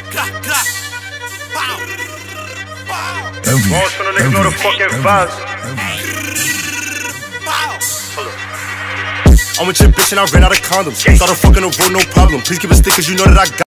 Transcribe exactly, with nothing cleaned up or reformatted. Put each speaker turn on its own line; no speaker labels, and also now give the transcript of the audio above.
Vamos when the niggas know the fucking vibes. I'm with your bitch and I ran out of condoms. Started fucking a road, no problem. Please give a stick cause you know that I got